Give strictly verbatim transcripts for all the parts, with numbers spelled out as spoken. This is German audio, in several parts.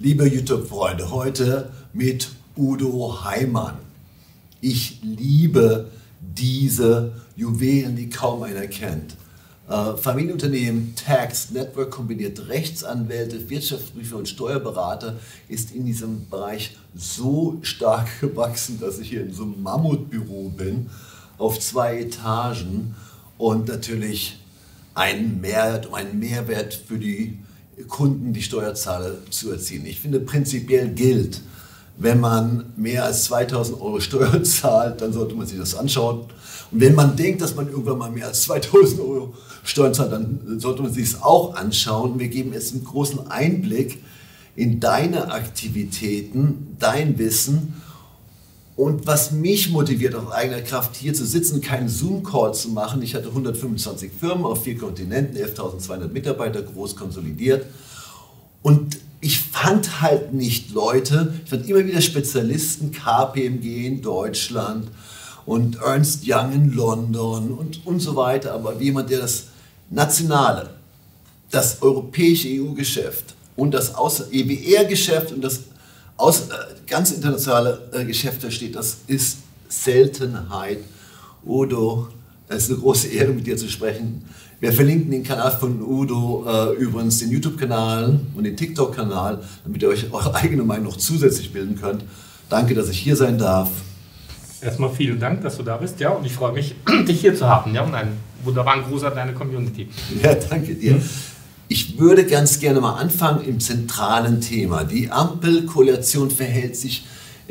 Liebe YouTube-Freunde, heute mit Udo Heimann. Ich liebe diese Juwelen, die kaum einer kennt. Äh, Familienunternehmen, Tax Network kombiniert Rechtsanwälte, Wirtschaftsprüfer und Steuerberater, ist in diesem Bereich so stark gewachsen, dass ich hier in so einem Mammutbüro bin, auf zwei Etagen und natürlich einen Mehrwert, einen Mehrwert für die Kunden, die Steuerzahler zu erzielen. Ich finde, prinzipiell gilt, wenn man mehr als zweitausend Euro Steuern zahlt, dann sollte man sich das anschauen. Und wenn man denkt, dass man irgendwann mal mehr als zweitausend Euro Steuern zahlt, dann sollte man sich es auch anschauen. Wir geben jetzt einen großen Einblick in deine Aktivitäten, dein Wissen. Und was mich motiviert, auf eigener Kraft hier zu sitzen, keinen Zoom-Call zu machen. Ich hatte hundertfünfundzwanzig Firmen auf vier Kontinenten, elftausendzweihundert Mitarbeiter, groß konsolidiert. Und ich fand halt nicht Leute, ich fand immer wieder Spezialisten, K P M G in Deutschland und Ernst Young in London und, und so weiter. Aber jemand, der das nationale, das europäische E U-Geschäft und das E B R-Geschäft und das Aus, äh, ganz internationale äh, Geschäft versteht, das ist Seltenheit. Udo, es ist eine große Ehre, mit dir zu sprechen. Wir verlinken den Kanal von Udo, äh, übrigens den YouTube-Kanal und den TikTok-Kanal, damit ihr euch eure eigene Meinung noch zusätzlich bilden könnt. Danke, dass ich hier sein darf. Erstmal vielen Dank, dass du da bist, ja, und ich freue mich, dich hier zu haben, ja, und einen wunderbaren Gruß an deine Community. Ja, danke dir. Mhm. Ich würde ganz gerne mal anfangen im zentralen Thema. Die Ampelkoalition verhält sich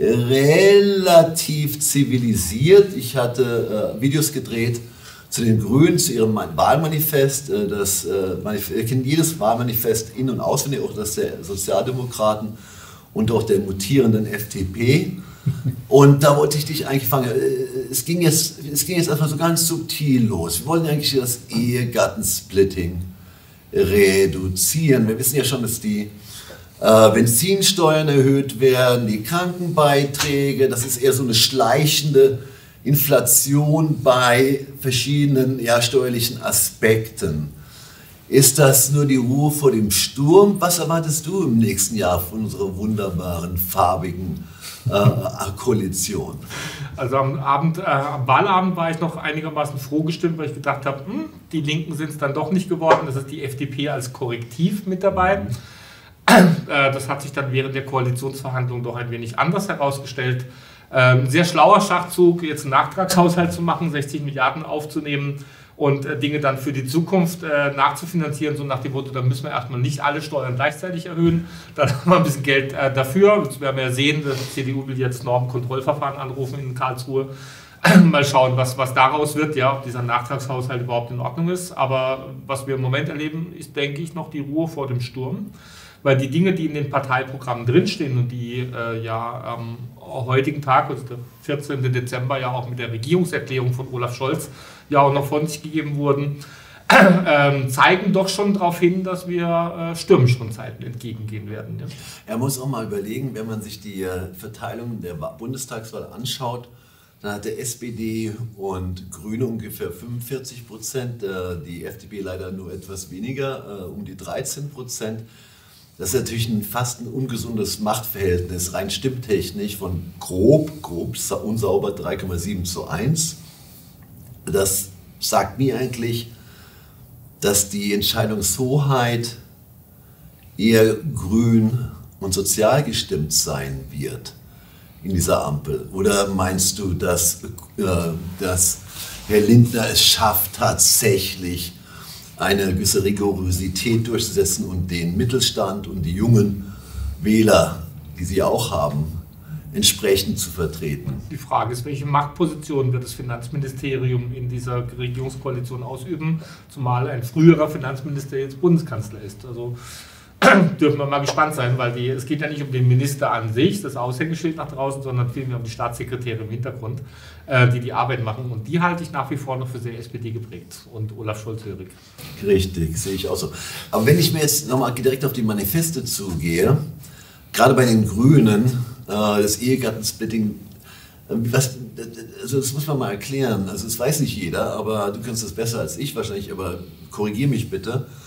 relativ zivilisiert. Ich hatte äh, Videos gedreht zu den Grünen, zu ihrem Wahlmanifest. Äh, das, äh, ihr kennt jedes Wahlmanifest in- und auswendig, auch das der Sozialdemokraten und auch der mutierenden F D P. Und da wollte ich dich eigentlich fangen. Es ging jetzt, es ging jetzt erstmal so ganz subtil los. Wir wollen eigentlich das Ehegattensplitting reduzieren. Wir wissen ja schon, dass die äh, Benzinsteuern erhöht werden, die Krankenbeiträge, das ist eher so eine schleichende Inflation bei verschiedenen ja, steuerlichen Aspekten. Ist das nur die Ruhe vor dem Sturm? Was erwartest du im nächsten Jahr von unserer wunderbaren, farbigen äh, Koalition? Also am, Abend, äh, am Wahlabend war ich noch einigermaßen froh gestimmt, weil ich gedacht habe, hm, die Linken sind es dann doch nicht geworden. Das ist die F D P als Korrektiv mit dabei. Äh, das hat sich dann während der Koalitionsverhandlungen doch ein wenig anders herausgestellt. Äh, sehr schlauer Schachzug, jetzt einen Nachtragshaushalt zu machen, sechzig Milliarden aufzunehmen und äh, Dinge dann für die Zukunft äh, nachzufinanzieren, so nach dem Motto, da müssen wir erstmal nicht alle Steuern gleichzeitig erhöhen, dann haben wir ein bisschen Geld äh, dafür. Das werden wir ja sehen, die C D U will jetzt Normenkontrollverfahren anrufen in Karlsruhe. Mal schauen, was, was daraus wird, ja, ob dieser Nachtragshaushalt überhaupt in Ordnung ist. Aber was wir im Moment erleben, ist, denke ich, noch die Ruhe vor dem Sturm. Weil die Dinge, die in den Parteiprogrammen drinstehen und die äh, ja am heutigen Tag, also der vierzehnten Dezember, ja auch mit der Regierungserklärung von Olaf Scholz ja auch noch von sich gegeben wurden, äh, zeigen doch schon darauf hin, dass wir äh, stürmischeren Zeiten entgegengehen werden. Ja. Er muss auch mal überlegen, wenn man sich die äh, Verteilung der Bundestagswahl anschaut, dann hat der S P D und Grüne ungefähr fünfundvierzig Prozent, äh, die F D P leider nur etwas weniger, äh, um die dreizehn Prozent. Das ist natürlich ein, fast ein ungesundes Machtverhältnis, rein stimmtechnisch, von grob, grob unsauber drei Komma sieben zu eins. Das sagt mir eigentlich, dass die Entscheidungshoheit eher grün und sozial gestimmt sein wird in dieser Ampel. Oder meinst du, dass, äh, dass Herr Lindner es schafft, tatsächlich eine gewisse Rigorosität durchzusetzen und den Mittelstand und die jungen Wähler, die sie auch haben, entsprechend zu vertreten? Die Frage ist, welche Machtposition wird das Finanzministerium in dieser Regierungskoalition ausüben, zumal ein früherer Finanzminister jetzt Bundeskanzler ist. Also dürfen wir mal gespannt sein, weil die, es geht ja nicht um den Minister an sich, das Aushängeschild nach draußen, sondern vielmehr um die Staatssekretäre im Hintergrund, äh, die die Arbeit machen. Und die halte ich nach wie vor noch für sehr S P D geprägt und Olaf Scholz-hörig. Richtig, sehe ich auch so. Aber wenn ich mir jetzt nochmal direkt auf die Manifeste zugehe, gerade bei den Grünen, äh, das Ehegattensplitting, äh, was, also das muss man mal erklären. Also das weiß nicht jeder, aber du kannst das besser als ich wahrscheinlich, aber korrigier mich bitte.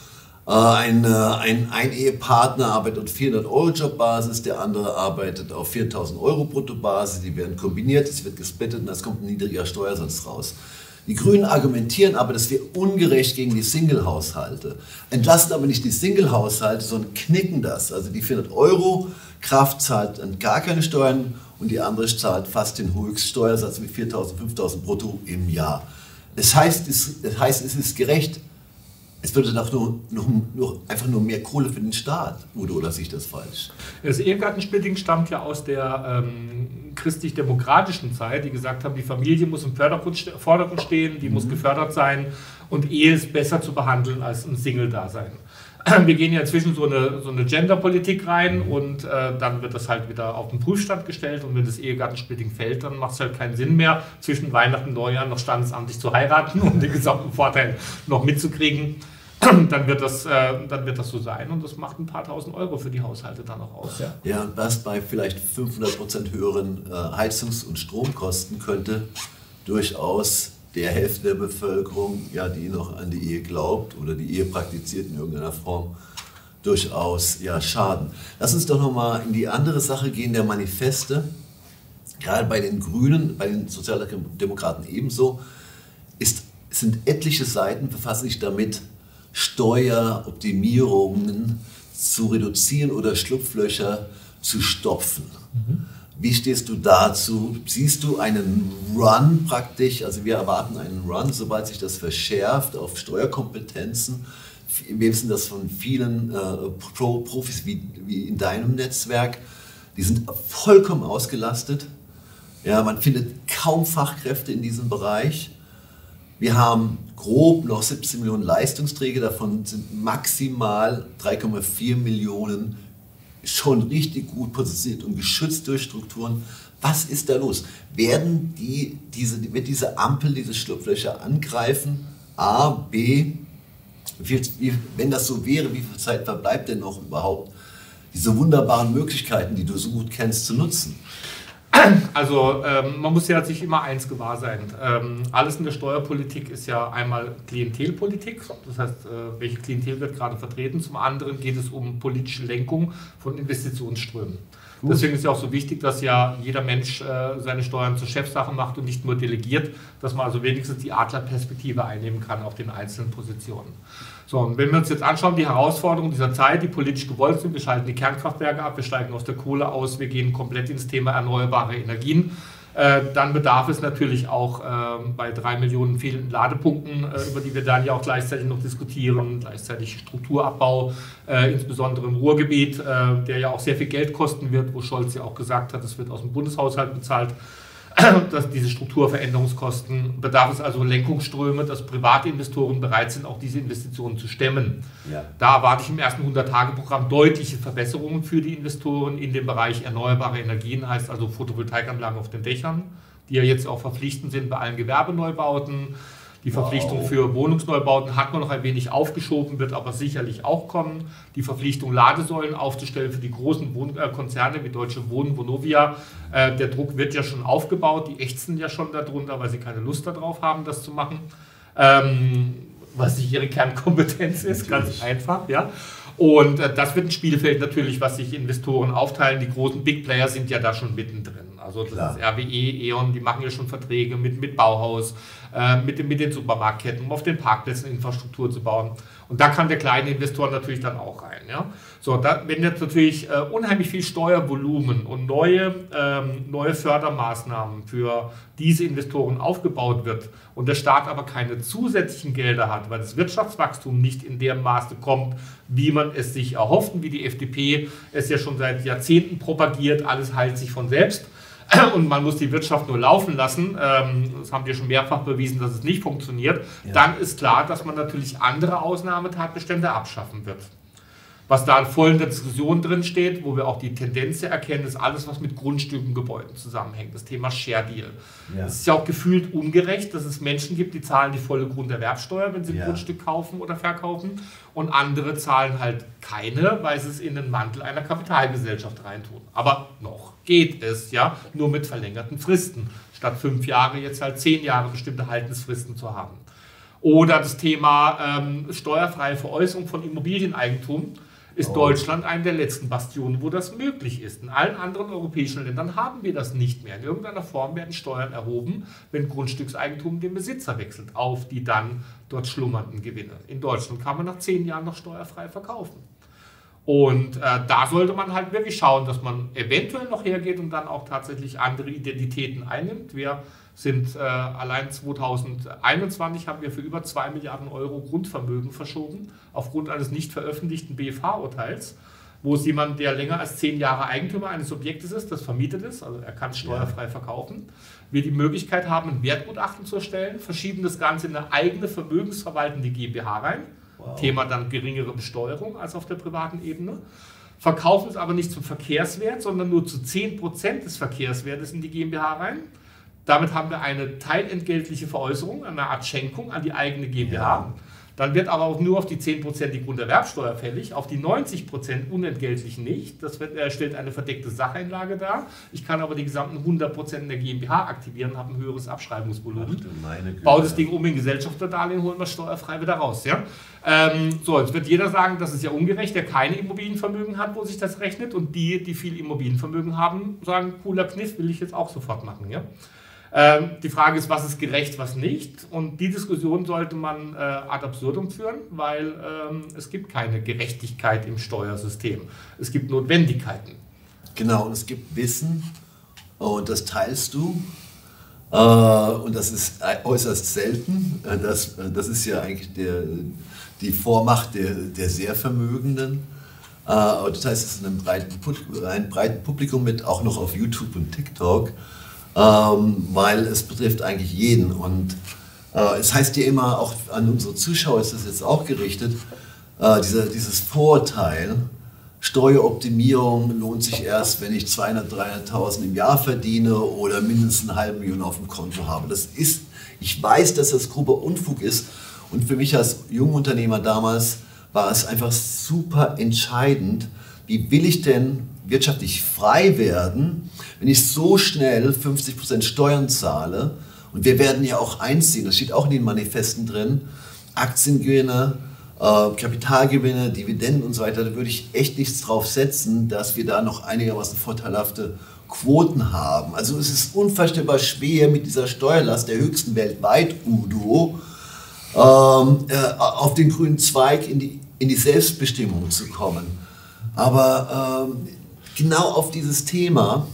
Ein, ein, ein Ehepartner arbeitet auf vierhundert Euro Jobbasis, der andere arbeitet auf viertausend Euro Bruttobasis, die werden kombiniert, es wird gesplittet und es kommt ein niedriger Steuersatz raus. Die Grünen argumentieren aber, das wäre ungerecht gegen die Single-Haushalte, entlasten aber nicht die Single-Haushalte, sondern knicken das. Also die vierhundert Euro Kraft zahlt dann gar keine Steuern und die andere zahlt fast den Höchststeuersatz mit viertausend, fünftausend brutto im Jahr. Das heißt, es, das heißt, es ist gerecht. Es würde doch nur, nur, nur einfach nur mehr Kohle für den Staat, Udo, oder sehe ich das falsch? Das Ehegattensplitting stammt ja aus der ähm, christlich-demokratischen Zeit, die gesagt haben, die Familie muss im Vordergrund stehen, die mhm. muss gefördert sein und Ehe ist besser zu behandeln als ein Single-Dasein. Wir gehen ja inzwischen so eine, so eine Gender-Politik rein und äh, dann wird das halt wieder auf den Prüfstand gestellt und wenn das Ehegattensplitting fällt, dann macht es halt keinen Sinn mehr, zwischen Weihnachten und Neujahr noch standesamtlich zu heiraten und den gesamten Vorteil noch mitzukriegen. Dann wird, das, äh, dann wird das so sein und das macht ein paar tausend Euro für die Haushalte dann noch aus. Ja, ja und das bei vielleicht fünfhundert Prozent höheren äh, Heizungs- und Stromkosten könnte durchaus der Hälfte der Bevölkerung, ja, die noch an die Ehe glaubt oder die Ehe praktiziert in irgendeiner Form, durchaus ja, schaden. Lass uns doch nochmal in die andere Sache gehen, der Manifeste. Gerade bei den Grünen, bei den Sozialdemokraten ebenso, ist, sind etliche Seiten, befassen sich damit, Steueroptimierungen zu reduzieren oder Schlupflöcher zu stopfen. Mhm. Wie stehst du dazu? Siehst du einen Run praktisch? Also wir erwarten einen Run, sobald sich das verschärft auf Steuerkompetenzen. Wir wissen das von vielen äh, Pro Profis wie, wie in deinem Netzwerk. Die sind vollkommen ausgelastet. Ja, man findet kaum Fachkräfte in diesem Bereich. Wir haben grob noch siebzehn Millionen Leistungsträger, davon sind maximal drei Komma vier Millionen schon richtig gut positioniert und geschützt durch Strukturen. Was ist da los? Werden die, diese, wird diese Ampel, diese Schlupflöcher angreifen? A, B, wie, wie, wenn das so wäre, wie viel Zeit verbleibt denn noch überhaupt, diese wunderbaren Möglichkeiten, die du so gut kennst, zu nutzen? Also ähm, man muss ja sich immer eins gewahr sein. Ähm, alles in der Steuerpolitik ist ja einmal Klientelpolitik, das heißt, äh, welche Klientel wird gerade vertreten. Zum anderen geht es um politische Lenkung von Investitionsströmen. Gut. Deswegen ist ja auch so wichtig, dass ja jeder Mensch äh, seine Steuern zur Chefsache macht und nicht nur delegiert, dass man also wenigstens die Adlerperspektive einnehmen kann auf den einzelnen Positionen. So, und wenn wir uns jetzt anschauen, die Herausforderungen dieser Zeit, die politisch gewollt sind, wir schalten die Kernkraftwerke ab, wir steigen aus der Kohle aus, wir gehen komplett ins Thema erneuerbare Energien, äh, dann bedarf es natürlich auch äh, bei drei Millionen fehlenden Ladepunkten, äh, über die wir dann ja auch gleichzeitig noch diskutieren, gleichzeitig Strukturabbau, äh, insbesondere im Ruhrgebiet, äh, der ja auch sehr viel Geld kosten wird, wo Scholz ja auch gesagt hat, es wird aus dem Bundeshaushalt bezahlt. Dass diese Strukturveränderungskosten, bedarf es also Lenkungsströme, dass private Investoren bereit sind, auch diese Investitionen zu stemmen. Ja. Da erwarte ich im ersten hundert-Tage-Programm deutliche Verbesserungen für die Investoren in dem Bereich erneuerbare Energien, heißt also Photovoltaikanlagen auf den Dächern, die ja jetzt auch verpflichtend sind bei allen Gewerbeneubauten. Die Verpflichtung wow. für Wohnungsneubauten hat man noch ein wenig aufgeschoben, wird aber sicherlich auch kommen. Die Verpflichtung, Ladesäulen aufzustellen für die großen Wohnkonzerne wie Deutsche Wohnen, Vonovia. Äh, der Druck wird ja schon aufgebaut, die ächzen ja schon darunter, weil sie keine Lust darauf haben, das zu machen. Ähm, was nicht ihre Kernkompetenz ist, natürlich. Ganz einfach. Ja. Und äh, das wird ein Spielfeld natürlich, was sich Investoren aufteilen. Die großen Big Player sind ja da schon mittendrin. Also das ist R W E, E.ON, die machen ja schon Verträge mit, mit Bauhaus, äh, mit, mit den Supermarktketten, um auf den Parkplätzen Infrastruktur zu bauen. Und da kann der kleine Investor natürlich dann auch rein. Ja? So, da, wenn jetzt natürlich äh, unheimlich viel Steuervolumen und neue, ähm, neue Fördermaßnahmen für diese Investoren aufgebaut wird und der Staat aber keine zusätzlichen Gelder hat, weil das Wirtschaftswachstum nicht in dem Maße kommt, wie man es sich erhofft, wie die F D P es ja schon seit Jahrzehnten propagiert, alles heilt sich von selbst. Und man muss die Wirtschaft nur laufen lassen, das haben wir schon mehrfach bewiesen, dass es nicht funktioniert, ja. Dann ist klar, dass man natürlich andere Ausnahmetatbestände abschaffen wird. Was da voll in der Diskussion drin steht, wo wir auch die Tendenz erkennen, ist alles, was mit Grundstücken, Gebäuden zusammenhängt. Das Thema Share Deal. Ja. Es ist ja auch gefühlt ungerecht, dass es Menschen gibt, die zahlen die volle Grunderwerbsteuer, wenn sie ein ja. Grundstück kaufen oder verkaufen. Und andere zahlen halt keine, weil sie es in den Mantel einer Kapitalgesellschaft reintun. Aber noch geht es, ja, nur mit verlängerten Fristen. Statt fünf Jahre jetzt halt zehn Jahre bestimmte Haltensfristen zu haben. Oder das Thema ähm, steuerfreie Veräußerung von Immobilieneigentum ist oh. Deutschland eine der letzten Bastionen, wo das möglich ist. In allen anderen europäischen Ländern haben wir das nicht mehr. In irgendeiner Form werden Steuern erhoben, wenn Grundstückseigentum den Besitzer wechselt, auf die dann dort schlummernden Gewinne. In Deutschland kann man nach zehn Jahren noch steuerfrei verkaufen. Und äh, da sollte man halt wirklich schauen, dass man eventuell noch hergeht und dann auch tatsächlich andere Identitäten einnimmt. Wir sind äh, allein zweitausendeinundzwanzig haben wir für über zwei Milliarden Euro Grundvermögen verschoben, aufgrund eines nicht veröffentlichten B F H-Urteils, wo es jemand, der länger als zehn Jahre Eigentümer eines Objektes ist, das vermietet ist, also er kann es steuerfrei verkaufen, wir die Möglichkeit haben, ein Wertgutachten zu erstellen, verschieben das Ganze in eine eigene vermögensverwaltende GmbH rein, wow. Thema dann geringere Besteuerung als auf der privaten Ebene, verkaufen es aber nicht zum Verkehrswert, sondern nur zu zehn Prozent des Verkehrswertes in die GmbH rein. Damit haben wir eine teilentgeltliche Veräußerung, eine Art Schenkung an die eigene GmbH. Ja. Dann wird aber auch nur auf die zehn Prozent die Grunderwerbsteuer fällig, auf die neunzig Prozent unentgeltlich nicht. Das wird, äh, stellt eine verdeckte Sacheinlage dar. Ich kann aber die gesamten hundert Prozent in der GmbH aktivieren, habe ein höheres Abschreibungsvolumen. Baue das Ding um in Gesellschafterdarlehen, holen wir steuerfrei wieder raus. Ja? Ähm, so, jetzt wird jeder sagen, das ist ja ungerecht, der keine Immobilienvermögen hat, wo sich das rechnet. Und die, die viel Immobilienvermögen haben, sagen, cooler Kniff, will ich jetzt auch sofort machen. Ja? Ähm, die Frage ist, was ist gerecht, was nicht. Und die Diskussion sollte man äh, ad absurdum führen, weil ähm, es gibt keine Gerechtigkeit im Steuersystem. Es gibt Notwendigkeiten. Genau, und es gibt Wissen und das teilst du. Äh, und das ist äußerst selten. Das, das ist ja eigentlich der, die Vormacht der, der Sehr-Vermögenden. Äh, das heißt, es ist ein breiten, ein breiten Publikum mit, auch noch auf YouTube und TikTok. Ähm, weil es betrifft eigentlich jeden und äh, es heißt ja immer, auch an unsere Zuschauer ist das jetzt auch gerichtet, äh, dieser, dieses Vorurteil, Steueroptimierung lohnt sich erst, wenn ich zweihundert, dreihunderttausend im Jahr verdiene oder mindestens eine halbe Million auf dem Konto habe. Das ist, ich weiß, dass das grober Unfug ist und für mich als Jungunternehmer damals war es einfach super entscheidend, wie will ich denn wirtschaftlich frei werden, wenn ich so schnell fünfzig Prozent Steuern zahle. Und wir werden ja auch eins sehen, das steht auch in den Manifesten drin, Aktiengewinne, äh, Kapitalgewinne, Dividenden und so weiter, da würde ich echt nichts drauf setzen, dass wir da noch einigermaßen vorteilhafte Quoten haben. Also es ist unvorstellbar schwer mit dieser Steuerlast der höchsten weltweit, Udo, ähm, äh, auf den grünen Zweig in die, in die Selbstbestimmung zu kommen. Aber ähm, genau auf dieses Thema,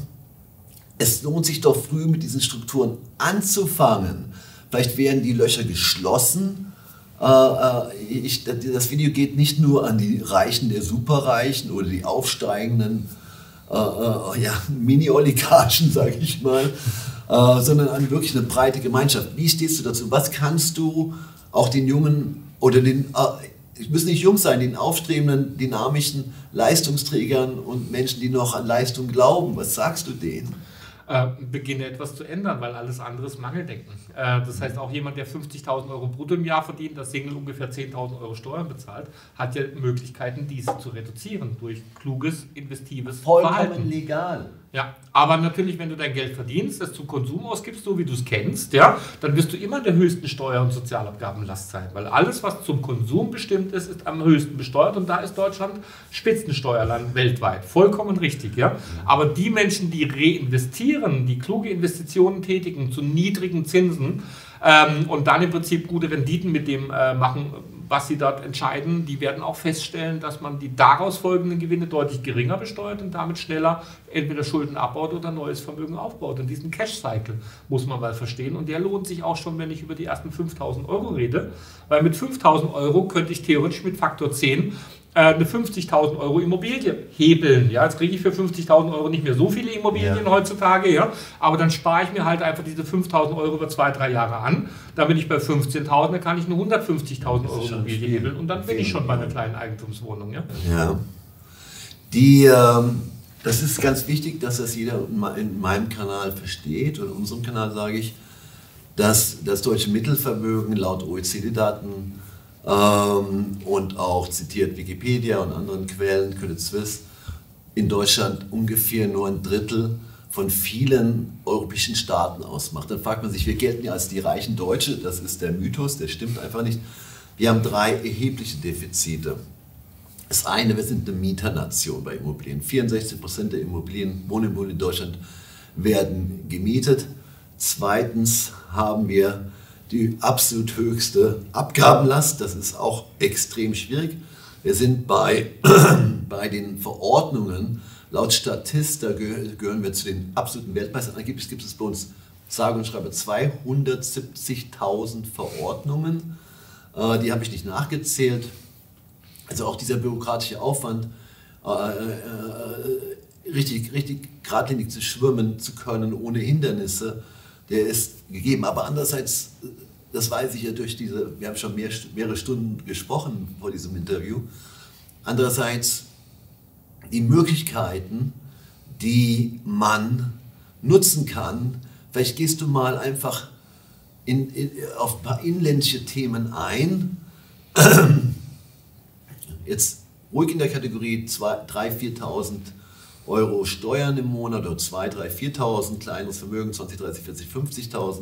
es lohnt sich doch früh mit diesen Strukturen anzufangen. Vielleicht werden die Löcher geschlossen. Äh, ich, das Video geht nicht nur an die Reichen der Superreichen oder die aufsteigenden äh, äh, ja, Mini-Oligarchen, sage ich mal, äh, sondern an wirklich eine breite Gemeinschaft. Wie stehst du dazu? Was kannst du auch den Jungen oder den... Äh, Es müssen nicht jung sein, den aufstrebenden, dynamischen Leistungsträgern und Menschen, die noch an Leistung glauben. Was sagst du denen? Äh, beginne etwas zu ändern, weil alles andere ist Mangeldenken. Äh, das heißt, auch jemand, der fünfzigtausend Euro brutto im Jahr verdient, das Single ungefähr zehntausend Euro Steuern bezahlt, hat ja Möglichkeiten, diese zu reduzieren durch kluges, investives Vollkommen Verhalten. Vollkommen legal. Ja, aber natürlich, wenn du dein Geld verdienst, es zum Konsum ausgibst, so wie du es kennst, ja, dann wirst du immer in der höchsten Steuer- und Sozialabgabenlast sein, weil alles, was zum Konsum bestimmt ist, ist am höchsten besteuert und da ist Deutschland Spitzensteuerland weltweit. Vollkommen richtig, ja. Aber die Menschen, die reinvestieren, die kluge Investitionen tätigen zu niedrigen Zinsen ähm, und dann im Prinzip gute Renditen mit dem äh, machen, was sie dort entscheiden, die werden auch feststellen, dass man die daraus folgenden Gewinne deutlich geringer besteuert und damit schneller entweder Schulden abbaut oder neues Vermögen aufbaut. Und diesen Cash-Cycle muss man mal verstehen und der lohnt sich auch schon, wenn ich über die ersten fünftausend Euro rede, weil mit fünftausend Euro könnte ich theoretisch mit Faktor zehn eine fünfzigtausend Euro Immobilie hebeln. Ja, jetzt kriege ich für fünfzigtausend Euro nicht mehr so viele Immobilien ja. heutzutage, ja, aber dann spare ich mir halt einfach diese fünftausend Euro über zwei, drei Jahre an. Dann bin ich bei fünfzehntausend, dann kann ich eine hundertfünfzigtausend Euro Immobilie hebeln und dann bin ich schon bei einer kleinen Eigentumswohnung. Ja, ja. Die, ähm, das ist ganz wichtig, dass das jeder in meinem Kanal versteht und in unserem Kanal sage ich, dass das deutsche Mittelvermögen laut O E C D-Daten Ähm, und auch zitiert Wikipedia und anderen Quellen, Credit Suisse, in Deutschland ungefähr nur ein Drittel von vielen europäischen Staaten ausmacht. Dann fragt man sich, wir gelten ja als die reichen Deutsche, das ist der Mythos, der stimmt einfach nicht. Wir haben drei erhebliche Defizite. Das eine, wir sind eine Mieternation bei Immobilien. vierundsechzig Prozent der Immobilien, Wohnimmobilien in Deutschland werden gemietet. Zweitens haben wir die absolut höchste Abgabenlast, das ist auch extrem schwierig. Wir sind bei, bei den Verordnungen, laut Statista gehören wir zu den absoluten Weltmeistern. Angeblich gibt es bei uns, sage und schreibe, zweihundertsiebzigtausend Verordnungen. Äh, die habe ich nicht nachgezählt. Also auch dieser bürokratische Aufwand, äh, äh, richtig, richtig geradlinig zu schwimmen zu können, ohne Hindernisse, der ist gegeben. Aber andererseits, das weiß ich ja durch diese, wir haben schon mehr, mehrere Stunden gesprochen vor diesem Interview, andererseits die Möglichkeiten, die man nutzen kann. Vielleicht gehst du mal einfach in, in, auf ein paar inländische Themen ein. Jetzt ruhig in der Kategorie dreitausend, viertausend Euro Steuern im Monat oder zweitausend, dreitausend, viertausend, kleineres Vermögen, zwanzig, dreißig, vierzig, fünfzigtausend.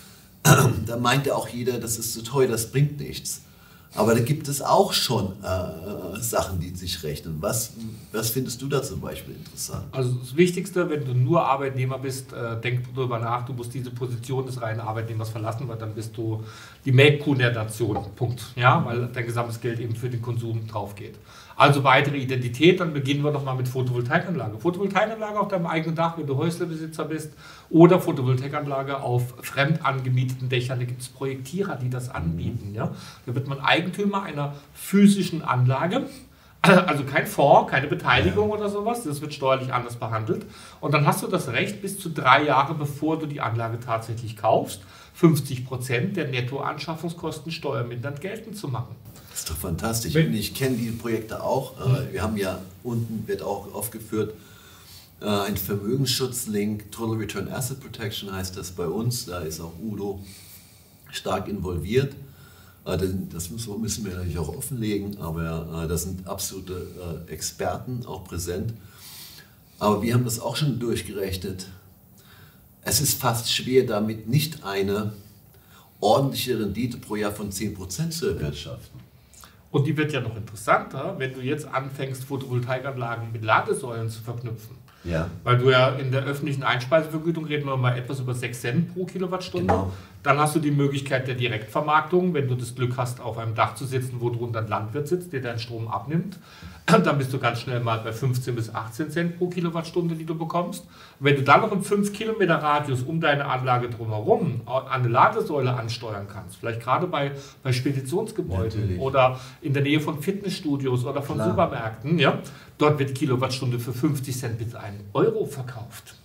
Da meint ja auch jeder, das ist zu teuer, das bringt nichts. Aber da gibt es auch schon äh, Sachen, die sich rechnen. Was, was findest du da zum Beispiel interessant? Also das Wichtigste, wenn du nur Arbeitnehmer bist, äh, denk darüber nach, du musst diese Position des reinen Arbeitnehmers verlassen, weil dann bist du die Melkkuh der Nation. Punkt. Ja, weil dein gesamtes Geld eben für den Konsum drauf geht. Also weitere Identität, dann beginnen wir nochmal mit Photovoltaikanlage. Photovoltaikanlage auf deinem eigenen Dach, wenn du Häuslebesitzer bist, oder Photovoltaikanlage auf fremd angemieteten Dächern. Da gibt es Projektierer, die das anbieten. Ja? Da wird man Eigentümer einer physischen Anlage, also kein Fonds, keine Beteiligung oder sowas, das wird steuerlich anders behandelt. Und dann hast du das Recht, bis zu drei Jahre bevor du die Anlage tatsächlich kaufst, fünfzig Prozent der Nettoanschaffungskosten steuermindernd geltend zu machen. Das ist doch fantastisch. Und ich kenne die Projekte auch. Wir haben ja unten, wird auch aufgeführt, ein Vermögensschutzlink, Total Return Asset Protection heißt das bei uns. Da ist auch Udo stark involviert. Das müssen wir natürlich auch offenlegen, aber da sind absolute Experten auch präsent. Aber wir haben das auch schon durchgerechnet. Es ist fast schwer, damit nicht eine ordentliche Rendite pro Jahr von zehn Prozent zu erwirtschaften. Und die wird ja noch interessanter, wenn du jetzt anfängst, Photovoltaikanlagen mit Ladesäulen zu verknüpfen. Ja. Weil du ja in der öffentlichen Einspeisevergütung, reden wir mal etwas über sechs Cent pro Kilowattstunde. Genau. Dann hast du die Möglichkeit der Direktvermarktung, wenn du das Glück hast, auf einem Dach zu sitzen, wo drunter ein Landwirt sitzt, der deinen Strom abnimmt. Dann bist du ganz schnell mal bei fünfzehn bis achtzehn Cent pro Kilowattstunde, die du bekommst. Und wenn du dann noch im fünf Kilometer Radius um deine Anlage drumherum eine Ladesäule ansteuern kannst, vielleicht gerade bei, bei Speditionsgebäuden Natürlich. Oder in der Nähe von Fitnessstudios oder von Klar. Supermärkten, ja, dort wird die Kilowattstunde für fünfzig Cent bis einen Euro verkauft.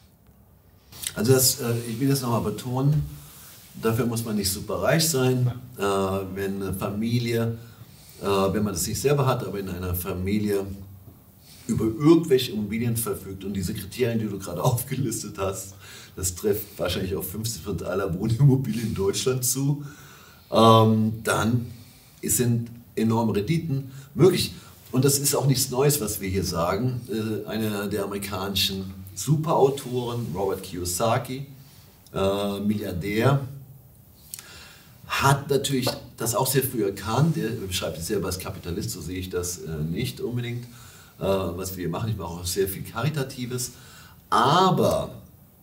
Also das, äh, ich will das nochmal betonen, dafür muss man nicht super reich sein. Äh, wenn eine Familie, äh, wenn man das nicht selber hat, aber in einer Familie über irgendwelche Immobilien verfügt und diese Kriterien, die du gerade aufgelistet hast, das trifft wahrscheinlich auf fünfzig Prozent aller Wohnimmobilien in Deutschland zu, ähm, dann sind enorme Renditen möglich. Und das ist auch nichts Neues, was wir hier sagen. Äh, einer der amerikanischen Superautoren, Robert Kiyosaki, äh, Milliardär, hat natürlich das auch sehr früh erkannt. Er beschreibt sich selber als Kapitalist, so sehe ich das äh, nicht unbedingt, äh, was wir machen. Ich mache auch sehr viel Karitatives. Aber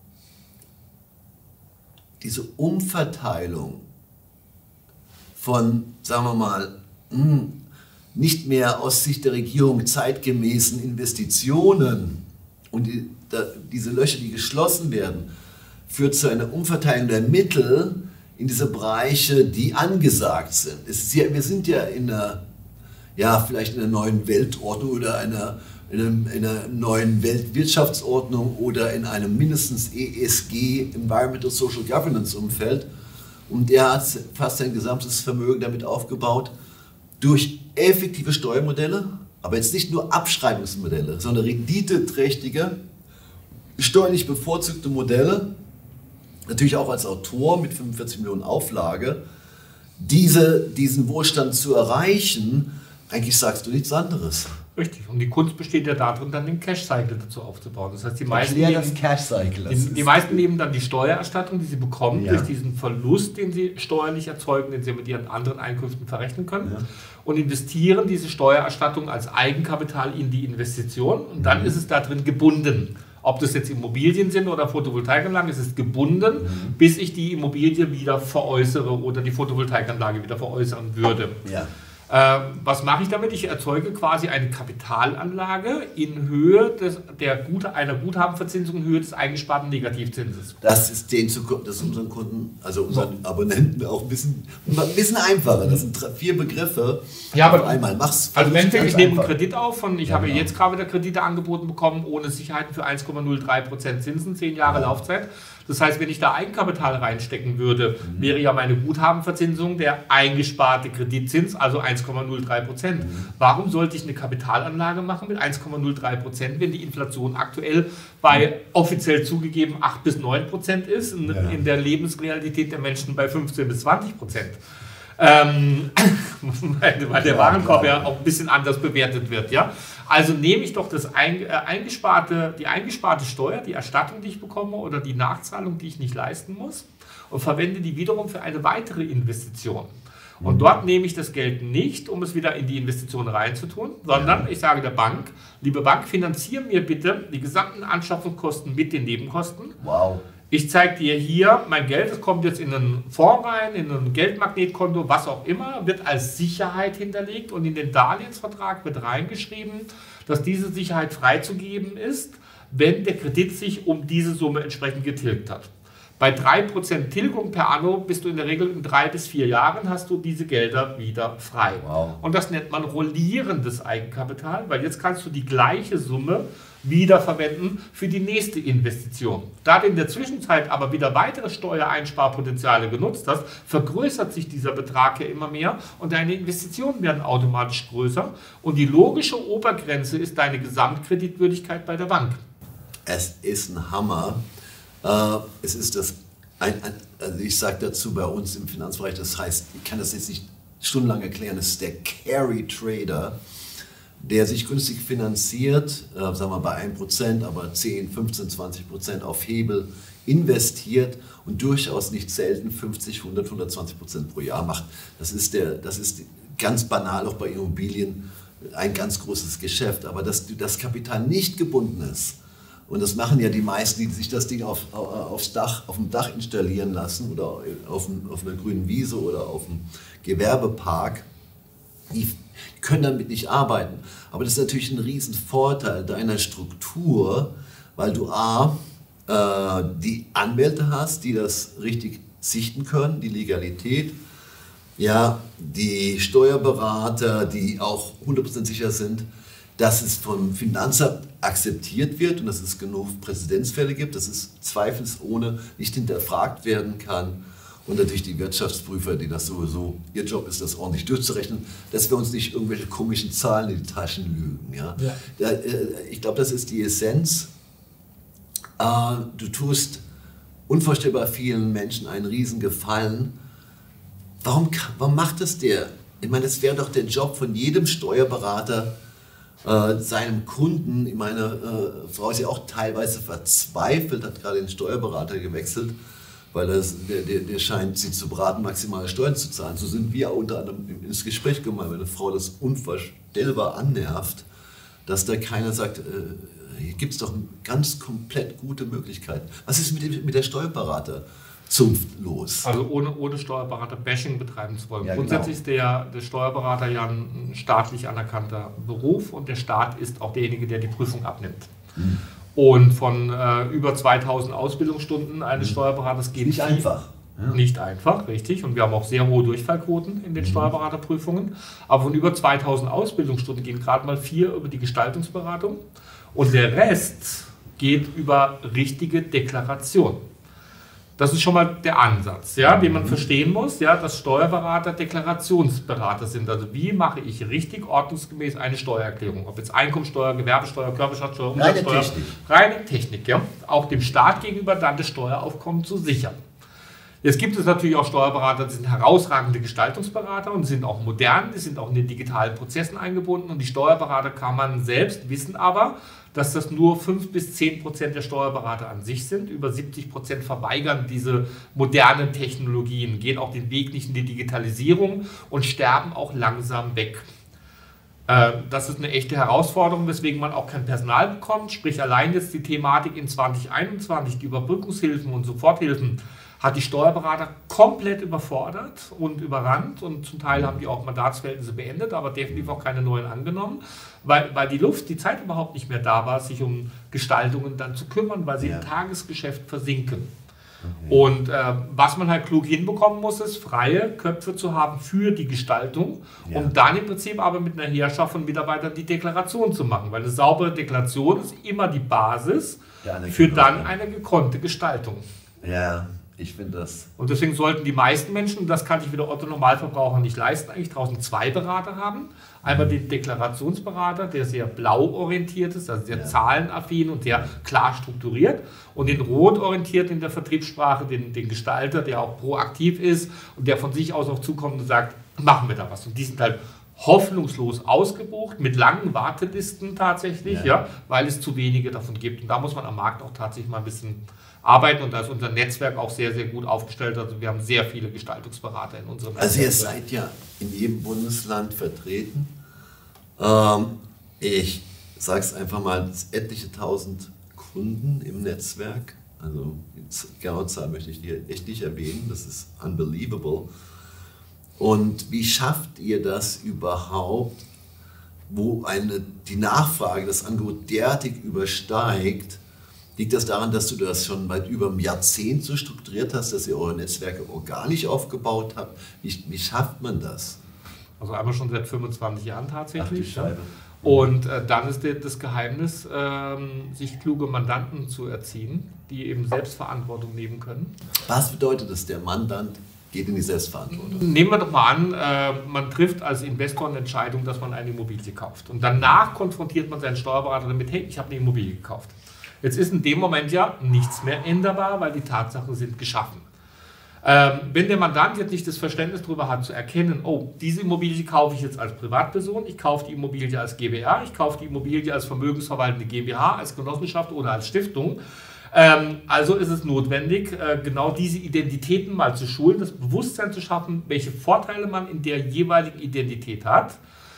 diese Umverteilung von, sagen wir mal, mh, nicht mehr aus Sicht der Regierung zeitgemäßen Investitionen und die, da, diese Löcher, die geschlossen werden, führt zu einer Umverteilung der Mittel in diese Bereiche, die angesagt sind. Es ist ja, wir sind ja in einer, ja, vielleicht in einer neuen Weltordnung oder einer, in, einem, in einer neuen Weltwirtschaftsordnung oder in einem mindestens E S G, Environmental Social Governance Umfeld. Und er hat fast sein gesamtes Vermögen damit aufgebaut, durch effektive Steuermodelle, aber jetzt nicht nur Abschreibungsmodelle, sondern renditeträchtige, steuerlich bevorzugte Modelle, natürlich auch als Autor mit fünfundvierzig Millionen Auflage, diese, diesen Wohlstand zu erreichen. Eigentlich sagst du nichts anderes. Richtig. Und die Kunst besteht ja darin, dann den Cash-Cycle dazu aufzubauen. Das heißt, die meisten, nehmen, das Cash-Cycle, das die, die meisten nehmen dann die Steuererstattung, die sie bekommen, ja. durch diesen Verlust, den sie steuerlich erzeugen, den sie mit ihren anderen Einkünften verrechnen können, ja. und investieren diese Steuererstattung als Eigenkapital in die Investition. Und dann mhm. ist es da drin gebunden. Ob das jetzt Immobilien sind oder Photovoltaikanlagen, es ist gebunden, mhm. bis ich die Immobilie wieder veräußere oder die Photovoltaikanlage wieder veräußern würde. Ja. Äh, was mache ich damit? Ich erzeuge quasi eine Kapitalanlage in Höhe des, der Gute, einer Guthabenverzinsung in Höhe des eingesparten Negativzinses. Das ist den zu, das ist unseren Kunden, also unseren Abonnenten auch ein bisschen, ein bisschen einfacher. Das sind drei, vier Begriffe. Ja, aber einmal mach's. Also wenn ich nehme einen Kredit auf und ich ja, habe genau. jetzt gerade wieder Kredite angeboten bekommen ohne Sicherheiten für eins Komma null drei Prozent Zinsen, zehn Jahre ja. Laufzeit. Das heißt, wenn ich da Eigenkapital reinstecken würde, mhm. wäre ja meine Guthabenverzinsung der eingesparte Kreditzins, also eins Komma null drei Prozent. Mhm. Warum sollte ich eine Kapitalanlage machen mit eins Komma null drei Prozent, wenn die Inflation aktuell bei mhm. offiziell zugegeben acht bis neun Prozent ist, in, ja. in der Lebensrealität der Menschen bei fünfzehn bis zwanzig Prozent? Ähm, weil, weil der ja, Warenkorb klar. ja auch ein bisschen anders bewertet wird. Ja? Also nehme ich doch das ein, äh, eingesparte, die eingesparte Steuer, die Erstattung, die ich bekomme oder die Nachzahlung, die ich nicht leisten muss und verwende die wiederum für eine weitere Investition. Und mhm. dort nehme ich das Geld nicht, um es wieder in die Investition reinzutun, sondern ja. ich sage der Bank, liebe Bank, finanziere mir bitte die gesamten Anschaffungskosten mit den Nebenkosten. Wow. Ich zeige dir hier, mein Geld, das kommt jetzt in einen Fonds rein, in ein Geldmagnetkonto, was auch immer, wird als Sicherheit hinterlegt und in den Darlehensvertrag wird reingeschrieben, dass diese Sicherheit freizugeben ist, wenn der Kredit sich um diese Summe entsprechend getilgt hat. Bei drei Prozent Tilgung per Anno bist du in der Regel in drei bis vier Jahren hast du diese Gelder wieder frei. Wow. Und das nennt man rollierendes Eigenkapital, weil jetzt kannst du die gleiche Summe wiederverwenden für die nächste Investition. Da du in der Zwischenzeit aber wieder weitere Steuereinsparpotenziale genutzt hast, vergrößert sich dieser Betrag ja immer mehr und deine Investitionen werden automatisch größer und die logische Obergrenze ist deine Gesamtkreditwürdigkeit bei der Bank. Es ist ein Hammer. Uh, es ist das, ein, ein, also ich sage dazu bei uns im Finanzbereich, das heißt, ich kann das jetzt nicht stundenlang erklären, es ist der Carry Trader, der sich günstig finanziert, äh, sagen wir bei ein Prozent, aber zehn, fünfzehn, zwanzig Prozent auf Hebel investiert und durchaus nicht selten fünfzig, hundert, hundertzwanzig Prozent pro Jahr macht. Das ist, der, das ist ganz banal auch bei Immobilien ein ganz großes Geschäft, aber dass das Kapital nicht gebunden ist. Und das machen ja die meisten, die sich das Ding auf, aufs Dach, auf dem Dach installieren lassen oder auf, auf einer grünen Wiese oder auf einem Gewerbepark. Die können damit nicht arbeiten. Aber das ist natürlich ein riesen Vorteil deiner Struktur, weil du a, äh, die Anwälte hast, die das richtig sichten können, die Legalität, ja, die Steuerberater, die auch hundert Prozent sicher sind, dass es vom Finanzamt akzeptiert wird und dass es genug Präzedenzfälle gibt, dass es zweifelsohne nicht hinterfragt werden kann. Und natürlich die Wirtschaftsprüfer, die das sowieso, ihr Job ist, das ordentlich durchzurechnen, dass wir uns nicht irgendwelche komischen Zahlen in die Taschen lügen. Ja? Ja. Da, äh, ich glaube, das ist die Essenz. Äh, du tust unvorstellbar vielen Menschen einen Gefallen. Warum, warum macht das der? Ich meine, das wäre doch der Job von jedem Steuerberater, Äh, seinem Kunden, meine äh, Frau ist ja auch teilweise verzweifelt, hat gerade den Steuerberater gewechselt, weil das, der, der, der scheint sie zu beraten, maximale Steuern zu zahlen. So sind wir unter anderem ins Gespräch gekommen, weil eine Frau das unvorstellbar annervt, dass da keiner sagt, äh, hier gibt es doch eine ganz komplett gute Möglichkeit. Was ist mit, dem, mit der Steuerberaterzunft los? Also ohne, ohne Steuerberater-Bashing betreiben zu wollen. Ja, Grundsätzlich genau. ist der, der Steuerberater ja ein staatlich anerkannter Beruf und der Staat ist auch derjenige, der die Prüfung abnimmt. Mhm. Und von äh, über zweitausend Ausbildungsstunden eines mhm. Steuerberaters geht nicht viel, einfach. Ja. Nicht einfach, richtig. Und wir haben auch sehr hohe Durchfallquoten in den mhm. Steuerberaterprüfungen. Aber von über zweitausend Ausbildungsstunden gehen gerade mal vier über die Gestaltungsberatung und der Rest geht über richtige Deklaration. Das ist schon mal der Ansatz, ja, den man verstehen muss, ja, dass Steuerberater Deklarationsberater sind. Also wie mache ich richtig ordnungsgemäß eine Steuererklärung? Ob jetzt Einkommensteuer, Gewerbesteuer, Körperschaftsteuer, Umsatzsteuer, reine Technik. Reine Technik, ja. Auch dem Staat gegenüber dann das Steueraufkommen zu sichern. Jetzt gibt es natürlich auch Steuerberater, die sind herausragende Gestaltungsberater und sind auch modern, die sind auch in den digitalen Prozessen eingebunden und die Steuerberater kann man selbst, wissen aber, dass das nur fünf bis zehn Prozent der Steuerberater an sich sind. Über siebzig Prozent verweigern diese modernen Technologien, gehen auch den Weg nicht in die Digitalisierung und sterben auch langsam weg. Das ist eine echte Herausforderung, weswegen man auch kein Personal bekommt. Sprich, allein jetzt die Thematik in zwanzig einundzwanzig, die Überbrückungshilfen und Soforthilfen, hat die Steuerberater komplett überfordert und überrannt und zum Teil haben die auch Mandatsverhältnisse beendet, aber definitiv auch keine neuen angenommen, weil, weil die Luft, die Zeit überhaupt nicht mehr da war, sich um Gestaltungen dann zu kümmern, weil sie ja. im Tagesgeschäft versinken. Okay. Und äh, was man halt klug hinbekommen muss, ist, freie Köpfe zu haben für die Gestaltung, ja. um dann im Prinzip aber mit einer Heerschar von Mitarbeitern die Deklaration zu machen, weil eine saubere Deklaration ist immer die Basis für dann eine gekonnte Gestaltung. Ja. Ich finde das. Und deswegen sollten die meisten Menschen, das kann sich wieder Otto Normalverbraucher nicht leisten, eigentlich draußen zwei Berater haben. Einmal den Deklarationsberater, der sehr blau orientiert ist, also sehr ja. zahlenaffin und sehr klar strukturiert. Und den rot orientiert in der Vertriebssprache, den, den Gestalter, der auch proaktiv ist und der von sich aus auch zukommt und sagt, machen wir da was. Und die sind halt hoffnungslos ausgebucht, mit langen Wartelisten tatsächlich, ja. ja, weil es zu wenige davon gibt. Und da muss man am Markt auch tatsächlich mal ein bisschen arbeiten und da ist unser Netzwerk auch sehr, sehr gut aufgestellt. Also wir haben sehr viele Gestaltungsberater in unserem Netzwerk. Also ihr seid ja in jedem Bundesland vertreten. Ähm, ich sage es einfach mal, etliche tausend Kunden im Netzwerk. Also die genaue Zahl möchte ich hier echt nicht erwähnen, das ist unbelievable. Und wie schafft ihr das überhaupt, wo eine, die Nachfrage, das Angebot derartig übersteigt? Liegt das daran, dass du das schon seit über einem Jahrzehnt so strukturiert hast, dass ihr eure Netzwerke organisch aufgebaut habt? Wie, wie schafft man das? Also einmal schon seit fünfundzwanzig Jahren tatsächlich. Ach, und äh, dann ist das Geheimnis, ähm, sich kluge Mandanten zu erziehen, die eben Selbstverantwortung nehmen können. Was bedeutet das, der Mandant geht in die Selbstverantwortung? Nehmen wir doch mal an, äh, man trifft als Investor eine Entscheidung, dass man eine Immobilie kauft. Und danach konfrontiert man seinen Steuerberater damit, hey, ich habe eine Immobilie gekauft. Jetzt ist in dem Moment ja nichts mehr änderbar, weil die Tatsachen sind geschaffen. Ähm, wenn der Mandant jetzt nicht das Verständnis darüber hat, zu erkennen, oh, diese Immobilie kaufe ich jetzt als Privatperson, ich kaufe die Immobilie als GbR, ich kaufe die Immobilie als vermögensverwaltende GmbH, als Genossenschaft oder als Stiftung. Ähm, also ist es notwendig, äh, genau diese Identitäten mal zu schulen, das Bewusstsein zu schaffen, welche Vorteile man in der jeweiligen Identität hat.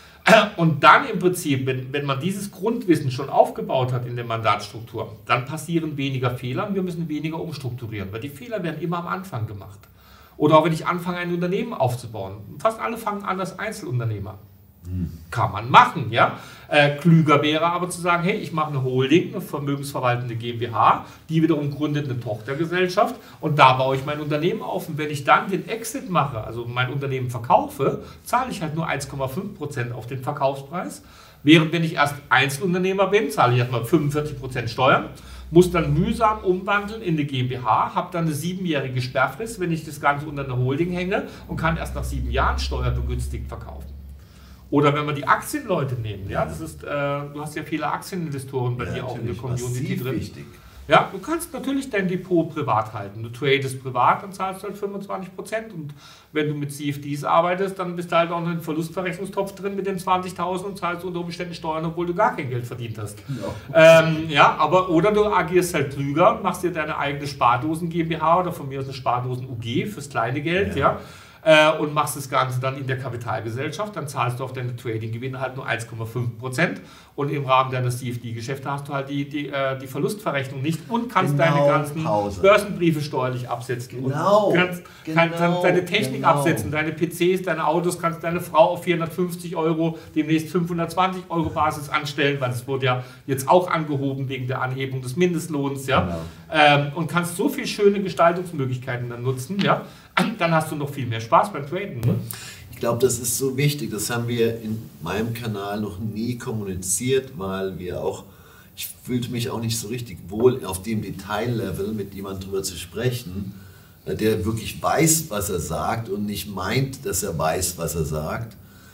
Und dann im Prinzip, wenn, wenn man dieses Grundwissen schon aufgebaut hat in der Mandatsstruktur, dann passieren weniger Fehler und wir müssen weniger umstrukturieren, weil die Fehler werden immer am Anfang gemacht. Oder auch wenn ich anfange, ein Unternehmen aufzubauen. Fast alle fangen an als Einzelunternehmer. Hm. Kann man machen, ja. Äh, klüger wäre aber zu sagen, hey, ich mache eine Holding, eine vermögensverwaltende GmbH, die wiederum gründet eine Tochtergesellschaft und da baue ich mein Unternehmen auf. Und wenn ich dann den Exit mache, also mein Unternehmen verkaufe, zahle ich halt nur eins Komma fünf Prozent auf den Verkaufspreis. Während wenn ich erst Einzelunternehmer bin, zahle ich erstmal fünfundvierzig Prozent Steuern, muss dann mühsam umwandeln in eine GmbH, habe dann eine siebenjährige Sperrfrist, wenn ich das Ganze unter eine Holding hänge und kann erst nach sieben Jahren steuerbegünstigt verkaufen. Oder wenn wir die Aktienleute nehmen, ja, das ist, äh, du hast ja viele Aktieninvestoren bei ja, dir auch in der Community drin. Wichtig. Ja, du kannst natürlich dein Depot privat halten. Du tradest privat, dann zahlst du halt fünfundzwanzig Prozent. Und wenn du mit C F Ds arbeitest, dann bist du halt auch in einem Verlustverrechnungstopf drin mit den zwanzigtausend und zahlst unter Umständen Steuern, obwohl du gar kein Geld verdient hast. Ja, ähm, ja aber oder du agierst halt klüger und machst dir deine eigene Spardosen GmbH oder von mir aus eine Spardosen U G fürs kleine Geld, ja. ja äh, und machst das Ganze dann in der Kapitalgesellschaft, dann zahlst du auf deine Trading-Gewinne halt nur eins Komma fünf Prozent und im Rahmen deiner C F D-Geschäfte hast du halt die, die, äh, die Verlustverrechnung nicht und kannst genau, deine ganzen Pause. Börsenbriefe steuerlich absetzen genau, und kannst, genau, kannst deine Technik genau. absetzen, deine P Cs, deine Autos, kannst deine Frau auf vierhundertfünfzig Euro, demnächst fünfhundertzwanzig Euro Basis anstellen, weil es wurde ja jetzt auch angehoben wegen der Anhebung des Mindestlohns, ja, genau. ähm, und kannst so viele schöne Gestaltungsmöglichkeiten dann nutzen, ja, dann hast du noch viel mehr Spaß beim Traden. Ne? Ich glaube, das ist so wichtig, das haben wir in meinem Kanal noch nie kommuniziert, weil wir auch, ich fühlte mich auch nicht so richtig wohl auf dem Detaillevel mit jemandem drüber zu sprechen, der wirklich weiß, was er sagt und nicht meint, dass er weiß, was er sagt.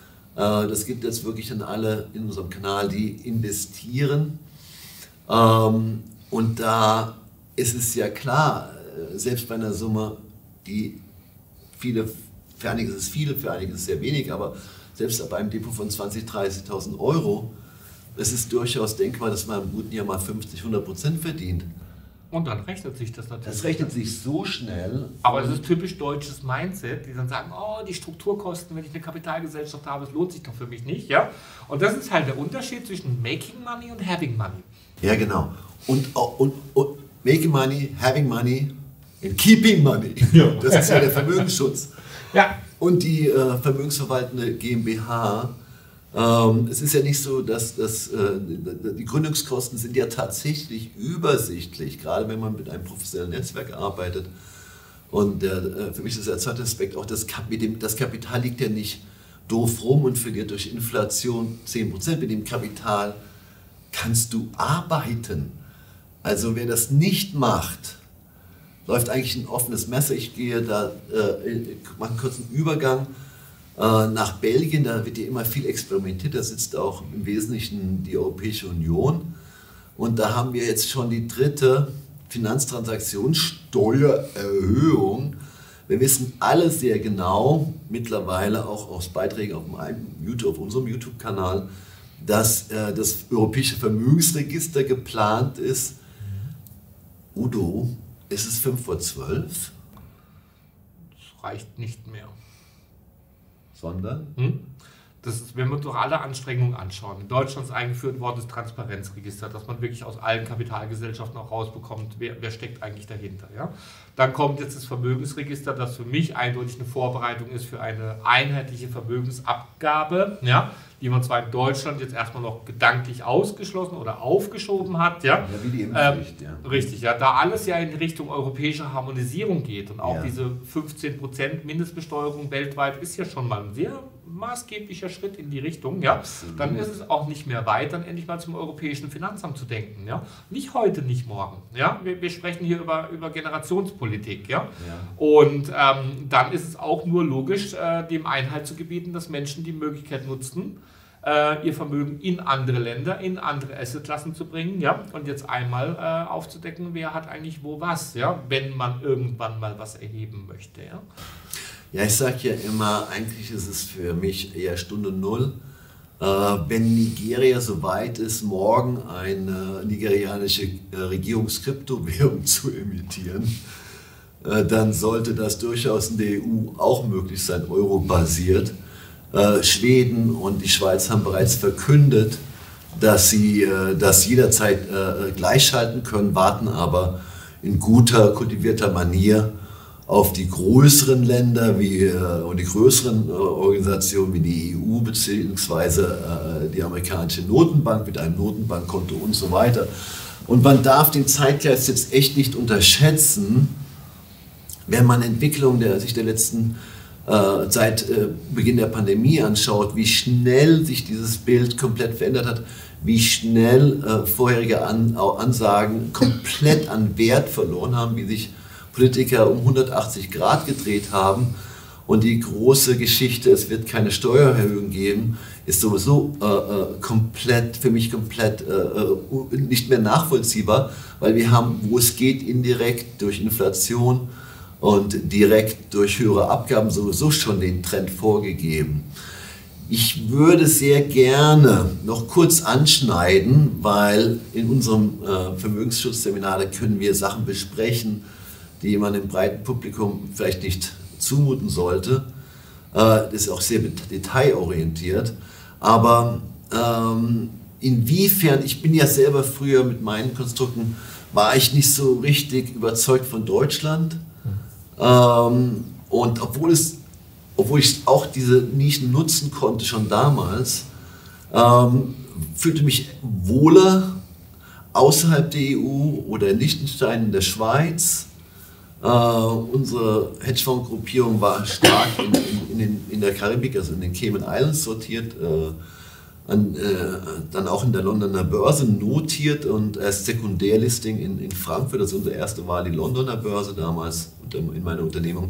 Das gibt jetzt wirklich dann alle in unserem Kanal, die investieren und da ist es ja klar, selbst bei einer Summe die viele, für einige ist es viel, für einige ist es sehr wenig, aber selbst ab einem Depot von zwanzigtausend, dreißigtausend Euro, es ist durchaus denkbar, dass man im guten Jahr mal fünfzig, hundert Prozent verdient. Und dann rechnet sich das natürlich. Das rechnet sich so schnell. Aber es ist typisch deutsches Mindset, die dann sagen, oh, die Strukturkosten, wenn ich eine Kapitalgesellschaft habe, es lohnt sich doch für mich nicht. Ja? Und das ist halt der Unterschied zwischen making money und having money. Ja, genau. Und, und, und making money, having money and keeping money. Ja. Das ist ja der Vermögensschutz. Ja. Und die äh, vermögensverwaltende GmbH, ähm, es ist ja nicht so, dass, dass äh, die Gründungskosten sind ja tatsächlich übersichtlich, gerade wenn man mit einem professionellen Netzwerk arbeitet. Und äh, für mich ist der zweite Aspekt auch, das, Kap mit dem, das Kapital liegt ja nicht doof rum und verliert durch Inflation zehn Prozent. Mit dem Kapital kannst du arbeiten. Also wer das nicht macht, läuft eigentlich ein offenes Messer. Ich gehe da, äh, mache einen kurzen Übergang äh, nach Belgien, da wird ja immer viel experimentiert, da sitzt auch im Wesentlichen die Europäische Union und da haben wir jetzt schon die dritte Finanztransaktionssteuererhöhung. Wir wissen alle sehr genau, mittlerweile auch aus Beiträgen auf, meinem YouTube, auf unserem YouTube-Kanal, dass äh, das Europäische Vermögensregister geplant ist. Udo, ist es fünf vor zwölf? Das reicht nicht mehr. Sondern? Hm? Das ist, wenn wir uns doch alle Anstrengungen anschauen. In Deutschland ist eingeführt worden das Transparenzregister, dass man wirklich aus allen Kapitalgesellschaften auch rausbekommt, wer, wer steckt eigentlich dahinter. Ja? Dann kommt jetzt das Vermögensregister, das für mich eindeutig eine Vorbereitung ist für eine einheitliche Vermögensabgabe, ja? Die man zwar in Deutschland jetzt erstmal noch gedanklich ausgeschlossen oder aufgeschoben hat. Ja, ja wie die Impfpflicht, ähm, ja. Richtig, ja, da alles ja in Richtung europäischer Harmonisierung geht und auch ja. diese fünfzehn Prozent Mindestbesteuerung weltweit ist ja schon mal ein sehr maßgeblicher Schritt in die Richtung. Ja. Dann ist es auch nicht mehr weit, dann endlich mal zum europäischen Finanzamt zu denken. Ja. Nicht heute, nicht morgen. Ja. Wir, wir sprechen hier über, über Generationspolitik. Ja. Ja. Und ähm, dann ist es auch nur logisch, äh, dem Einhalt zu gebieten, dass Menschen die Möglichkeit nutzen, ihr Vermögen in andere Länder, in andere Assetklassen zu bringen, ja, und jetzt einmal äh, aufzudecken, wer hat eigentlich wo was, ja, wenn man irgendwann mal was erheben möchte, ja. Ja, ich sage ja immer, eigentlich ist es für mich eher Stunde Null. Äh, wenn Nigeria so weit ist, morgen eine nigerianische äh, Regierungskryptowährung zu emittieren, äh, dann sollte das durchaus in der E U auch möglich sein, Euro-basiert. Äh, Schweden und die Schweiz haben bereits verkündet, dass sie äh, das jederzeit äh, gleichschalten können, warten aber in guter, kultivierter Manier auf die größeren Länder wie, äh, und die größeren äh, Organisationen wie die E U bzw. Äh, die amerikanische Notenbank mit einem Notenbankkonto und so weiter. Und man darf den Zeitgeist jetzt echt nicht unterschätzen, wenn man Entwicklungen der, sich der letzten Äh, seit äh, Beginn der Pandemie anschaut, wie schnell sich dieses Bild komplett verändert hat, wie schnell äh, vorherige An Ansagen komplett an Wert verloren haben, wie sich Politiker um hundertachtzig Grad gedreht haben und die große Geschichte, es wird keine Steuererhöhung geben, ist sowieso äh, äh, komplett, für mich komplett äh, nicht mehr nachvollziehbar, weil wir haben, wo es geht, indirekt durch Inflation und direkt durch höhere Abgaben sowieso schon den Trend vorgegeben. Ich würde sehr gerne noch kurz anschneiden, weil in unserem äh, Vermögensschutzseminar da können wir Sachen besprechen, die man dem breiten Publikum vielleicht nicht zumuten sollte. Äh, das ist auch sehr detailorientiert. Aber ähm, inwiefern, ich bin ja selber früher mit meinen Konstrukten, war ich nicht so richtig überzeugt von Deutschland. Ähm, und obwohl, es, obwohl ich auch diese Nischen nutzen konnte schon damals, ähm, fühlte mich wohler außerhalb der E U oder in Liechtenstein in der Schweiz. Äh, unsere Hedgefonds-Gruppierung war stark in, in, in, den, in der Karibik, also in den Cayman Islands sortiert, äh, an, äh, dann auch in der Londoner Börse notiert und erst Sekundärlisting in, in Frankfurt, also unsere erste war die Londoner Börse damals in meiner Unternehmung.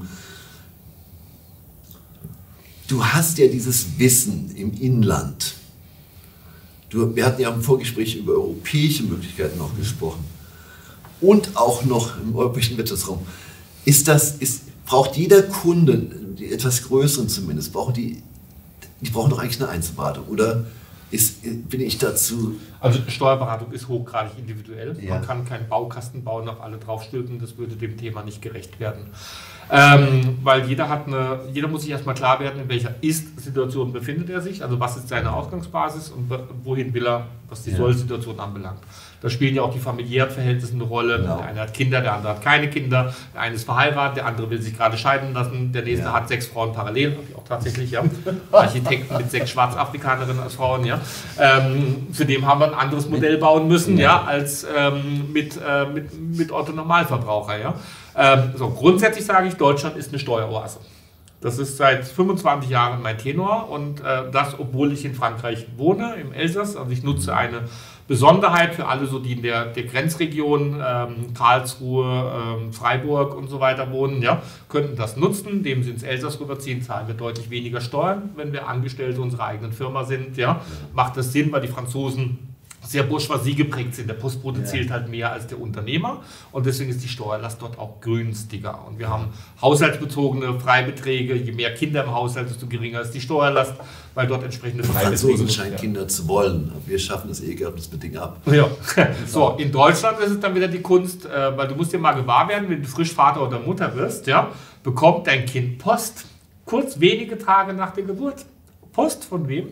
Du hast ja dieses Wissen im Inland. Du, wir hatten ja im Vorgespräch über europäische Möglichkeiten noch gesprochen und auch noch im europäischen Wirtschaftsraum. Ist das, ist, braucht jeder Kunde, die etwas größeren zumindest, brauchen die, die brauchen doch eigentlich eine Einzelberatung, oder ist, bin ich dazu... Also Steuerberatung ist hochgradig individuell. Ja. Man kann keinen Baukasten bauen, auf alle draufstülpen, das würde dem Thema nicht gerecht werden. Ähm, weil jeder hat eine, jeder muss sich erstmal klar werden, in welcher Ist-Situation befindet er sich, also was ist seine Ausgangsbasis und wohin will er, was die ja. Soll-Situation anbelangt. Da spielen ja auch die familiären Verhältnisse eine Rolle. Genau. Der eine hat Kinder, der andere hat keine Kinder, der eine ist verheiratet, der andere will sich gerade scheiden lassen, der nächste ja. hat sechs Frauen parallel, habe ich auch tatsächlich, ja. Architekten mit sechs Schwarzafrikanerinnen als Frauen, ja. Ähm, für den haben wir ein anderes Modell bauen müssen, ja, ja als ähm, mit, äh, mit, mit Otto Normalverbraucher, ja. Ähm, so, grundsätzlich sage ich, Deutschland ist eine Steueroase. Das ist seit fünfundzwanzig Jahren mein Tenor und äh, das, obwohl ich in Frankreich wohne, im Elsass. Also ich nutze eine Besonderheit für alle, so die in der, der Grenzregion, ähm, Karlsruhe, ähm, Freiburg und so weiter wohnen, ja, könnten das nutzen, indem sie ins Elsass rüberziehen, zahlen wir deutlich weniger Steuern, wenn wir Angestellte unserer eigenen Firma sind. Ja. Macht das Sinn, weil die Franzosen sehr bourgeoisie geprägt sind. Der Postbote zählt halt mehr als der Unternehmer und deswegen ist die Steuerlast dort auch günstiger. Und wir haben haushaltsbezogene Freibeträge. Je mehr Kinder im Haushalt, desto geringer ist die Steuerlast, weil dort entsprechende Freibeträge... Franzosen scheinen Kinder zu wollen. Wir schaffen das ehegattungsbedingt ab. Ja. So, in Deutschland ist es dann wieder die Kunst, äh, weil du musst dir mal gewahr werden, wenn du frisch Vater oder Mutter wirst, ja, bekommt dein Kind Post, kurz wenige Tage nach der Geburt. Post von wem?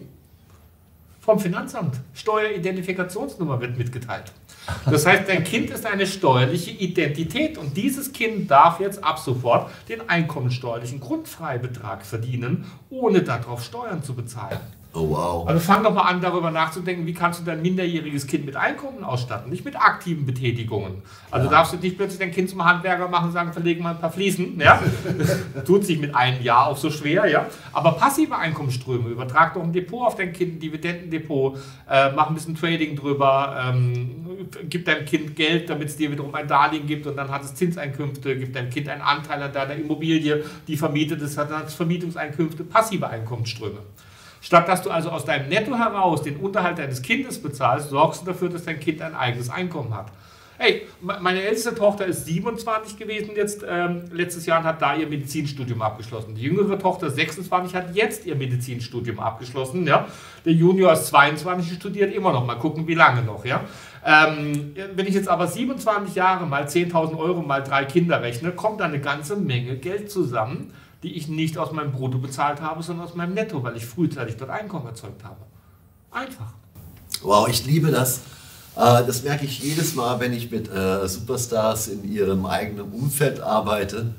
Vom Finanzamt. Steueridentifikationsnummer wird mitgeteilt. Das heißt, dein Kind ist eine steuerliche Identität und dieses Kind darf jetzt ab sofort den einkommensteuerlichen Grundfreibetrag verdienen, ohne darauf Steuern zu bezahlen. Oh wow. Also fang doch mal an, darüber nachzudenken, wie kannst du dein minderjähriges Kind mit Einkommen ausstatten, nicht mit aktiven Betätigungen. Also ja. darfst du nicht plötzlich dein Kind zum Handwerker machen und sagen, verlegen mal ein paar Fliesen. Ja? Tut sich mit einem Jahr auch so schwer. Ja? Aber passive Einkommensströme, übertrag doch ein Depot auf dein Kind, ein Dividendendepot, äh, mach ein bisschen Trading drüber, ähm, gib deinem Kind Geld, damit es dir wiederum ein Darlehen gibt und dann hat es Zinseinkünfte, gib deinem Kind einen Anteil an deiner Immobilie, die vermietet ist, hat dann Vermietungseinkünfte, passive Einkommensströme. Statt dass du also aus deinem Netto heraus den Unterhalt deines Kindes bezahlst, sorgst du dafür, dass dein Kind ein eigenes Einkommen hat. Hey, meine älteste Tochter ist siebenundzwanzig gewesen jetzt ähm, letztes Jahr und hat da ihr Medizinstudium abgeschlossen. Die jüngere Tochter sechsundzwanzig hat jetzt ihr Medizinstudium abgeschlossen. Ja? Der Junior ist zweiundzwanzig und studiert immer noch. Mal gucken, wie lange noch. Ja? Ähm, wenn ich jetzt aber siebenundzwanzig Jahre mal zehntausend Euro mal drei Kinder rechne, kommt da eine ganze Menge Geld zusammen, die ich nicht aus meinem Brutto bezahlt habe, sondern aus meinem Netto, weil ich frühzeitig dort Einkommen erzeugt habe. Einfach. Wow, ich liebe das. Das merke ich jedes Mal, wenn ich mit Superstars in ihrem eigenen Umfeld arbeite.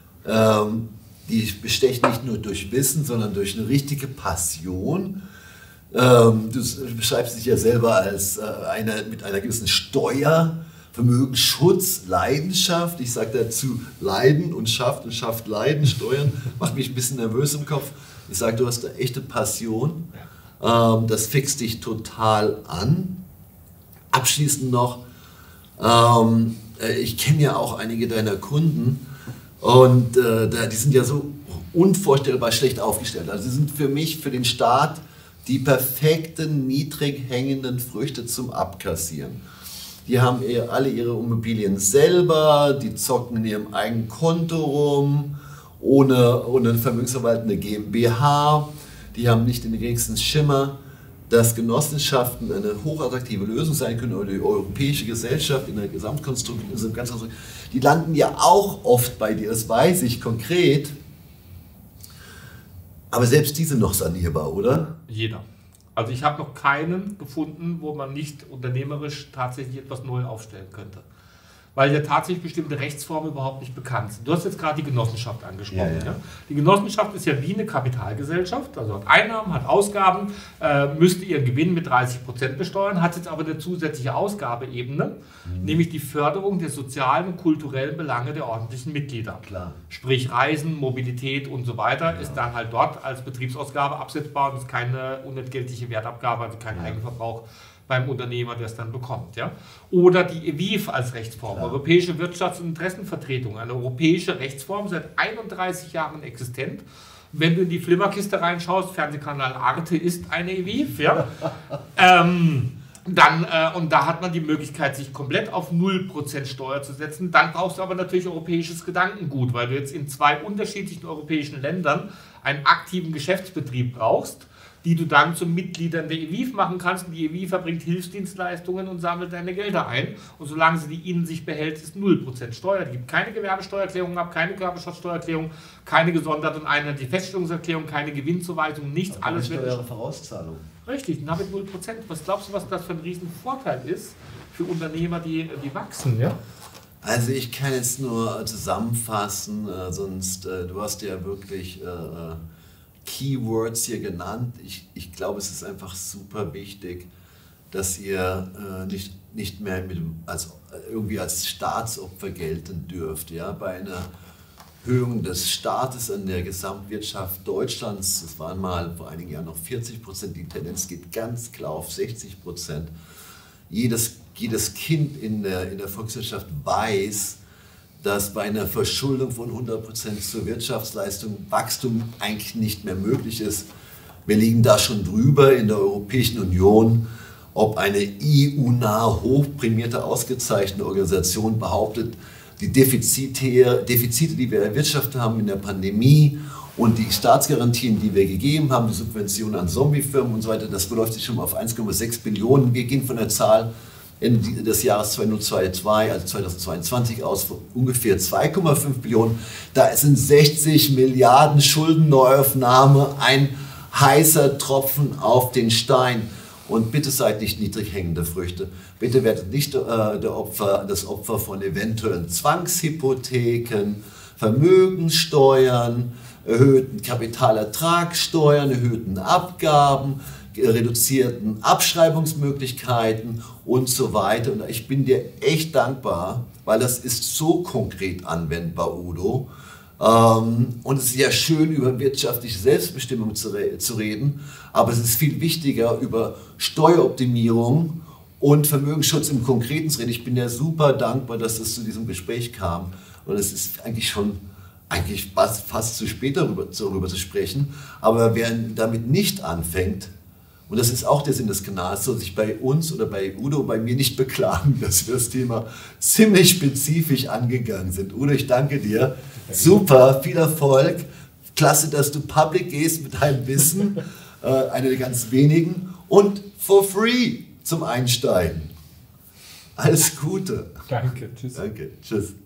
Die bestechen nicht nur durch Wissen, sondern durch eine richtige Passion. Du beschreibst dich ja selber als eine mit einer gewissen Steuer, Vermögen, Schutz, Leidenschaft. Ich sage dazu Leiden und schafft und schafft Leiden, Steuern. Macht mich ein bisschen nervös im Kopf. Ich sage, du hast eine echte Passion. Ähm, das fixt dich total an. Abschließend noch, ähm, ich kenne ja auch einige deiner Kunden und äh, die sind ja so unvorstellbar schlecht aufgestellt. Also sie sind für mich, für den Staat, die perfekten, niedrig hängenden Früchte zum Abkassieren. Die haben alle ihre Immobilien selber, die zocken in ihrem eigenen Konto rum, ohne, ohne einen vermögensverwaltende GmbH. Die haben nicht den geringsten Schimmer, dass Genossenschaften eine hochattraktive Lösung sein können oder die europäische Gesellschaft in der Gesamtkonstruktion. Die landen ja auch oft bei dir, das weiß ich konkret. Aber selbst die sind noch sanierbar, oder? Jeder. Also ich habe noch keinen gefunden, wo man nicht unternehmerisch tatsächlich etwas neu aufstellen könnte. Weil ja tatsächlich bestimmte Rechtsformen überhaupt nicht bekannt sind. Du hast jetzt gerade die Genossenschaft angesprochen. Ja, ja. Ja? Die Genossenschaft ist ja wie eine Kapitalgesellschaft, also hat Einnahmen, hat Ausgaben, äh, müsste ihren Gewinn mit dreißig Prozent besteuern, hat jetzt aber eine zusätzliche Ausgabeebene, mhm. nämlich die Förderung der sozialen und kulturellen Belange der ordentlichen Mitglieder. Klar. Sprich Reisen, Mobilität und so weiter, ja. ist dann halt dort als Betriebsausgabe absetzbar und ist keine unentgeltliche Wertabgabe, also kein ja. Eigenverbrauch beim Unternehmer, der es dann bekommt. Ja? Oder die E W I F als Rechtsform, ja. Europäische Wirtschafts- und Interessenvertretung, eine europäische Rechtsform, seit einunddreißig Jahren existent. Wenn du in die Flimmerkiste reinschaust, Fernsehkanal Arte ist eine E W I F. Ja? ähm, Dann, äh, und da hat man die Möglichkeit, sich komplett auf null Prozent Steuer zu setzen. Dann brauchst du aber natürlich europäisches Gedankengut, weil du jetzt in zwei unterschiedlichen europäischen Ländern einen aktiven Geschäftsbetrieb brauchst, die du dann zu Mitgliedern der E W I F machen kannst. Und die E W I F erbringt Hilfsdienstleistungen und sammelt deine Gelder ein. Und solange sie die in sich behält, ist null Prozent Steuer. Die gibt keine Gewerbesteuererklärung ab, keine Körperschaftsteuererklärung, keine gesonderte und einheitliche Feststellungserklärung, keine Gewinnzuweisung, nichts. Aber alles wird wird... Vorauszahlung. Richtig, damit null Prozent. Was glaubst du, was das für ein Riesenvorteil ist für Unternehmer, die, die wachsen? Ja? Also ich kann jetzt nur zusammenfassen, äh, sonst, äh, du hast ja wirklich äh, Keywords hier genannt. Ich, ich glaube, es ist einfach super wichtig, dass ihr äh, nicht, nicht mehr mit, als, irgendwie als Staatsopfer gelten dürft. Ja? Bei einer Erhöhung des Staates an der Gesamtwirtschaft Deutschlands, das waren mal vor einigen Jahren noch vierzig Prozent, die Tendenz geht ganz klar auf sechzig Prozent. Jedes, jedes Kind in der, in der Volkswirtschaft weiß, dass bei einer Verschuldung von hundert Prozent zur Wirtschaftsleistung Wachstum eigentlich nicht mehr möglich ist. Wir liegen da schon drüber in der Europäischen Union. Ob eine E U-nahe, hochprämierte, ausgezeichnete Organisation behauptet, die Defizite, Defizite, die wir erwirtschaftet haben in der Pandemie und die Staatsgarantien, die wir gegeben haben, die Subventionen an Zombiefirmen und so weiter, das beläuft sich schon mal auf eins Komma sechs Billionen. Wir gehen von der Zahl Ende des Jahres zweitausendzweiundzwanzig, also zweitausendzweiundzwanzig aus von ungefähr zwei Komma fünf Billionen. Da sind sechzig Milliarden Schuldenneuaufnahme ein heißer Tropfen auf den Stein. Und bitte seid nicht niedrig hängende Früchte. Bitte werdet nicht äh, der Opfer, das Opfer von eventuellen Zwangshypotheken, Vermögenssteuern, erhöhten Kapitalertragssteuern, erhöhten Abgaben, reduzierten Abschreibungsmöglichkeiten und so weiter. Und ich bin dir echt dankbar, weil das ist so konkret anwendbar, Udo. Ähm, und es ist ja schön, über wirtschaftliche Selbstbestimmung zu, re zu reden, aber es ist viel wichtiger, über Steueroptimierung und Vermögensschutz im Konkreten zu reden. Ich bin ja super dankbar, dass es zu diesem Gespräch kam. Und es ist eigentlich schon eigentlich fast, fast zu spät, darüber, darüber zu sprechen. Aber wer damit nicht anfängt, und das ist auch der Sinn des Kanals, soll sich bei uns oder bei Udo, bei mir nicht beklagen, dass wir das Thema ziemlich spezifisch angegangen sind. Udo, ich danke dir. Super, viel Erfolg. Klasse, dass du public gehst mit deinem Wissen. Äh, einer der ganz wenigen. Und for free zum Einsteigen. Alles Gute. Danke, tschüss. Danke, tschüss.